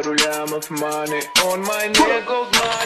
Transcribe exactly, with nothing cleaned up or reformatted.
Rulям of money on my neck, gold mine.